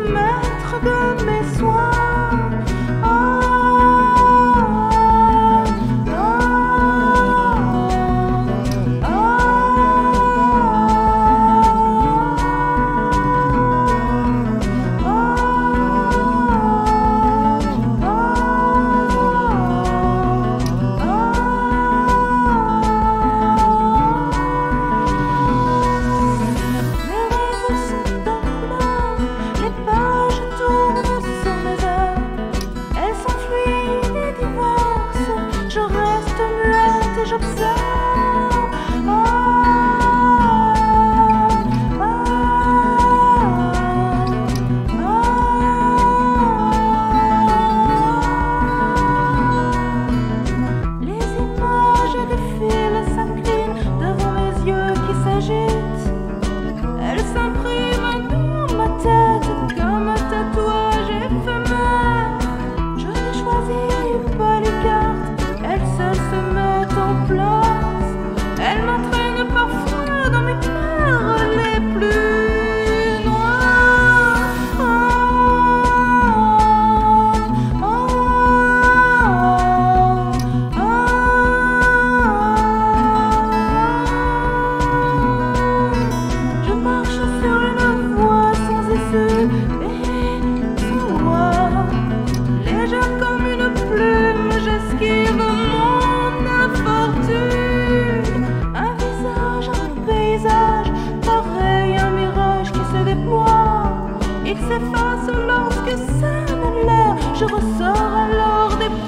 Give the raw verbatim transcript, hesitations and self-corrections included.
maître de mes soins. Elle s'imprime dans ma tête comme un tatouage éphémère. Je n'ai choisi pas les cartes, elles seules se mettent en place. Elles m'entraînent parfois dans mes peurs les plus noirs. Oh, oh, oh, Je marche sur une voie sans issue et sans loi. Légère comme une plume, j'esquive mon infortune. Un visage, un paysage, pareil à un mirage qui se déploie. Il s'efface lorsque ça me l'air, je ressors alors des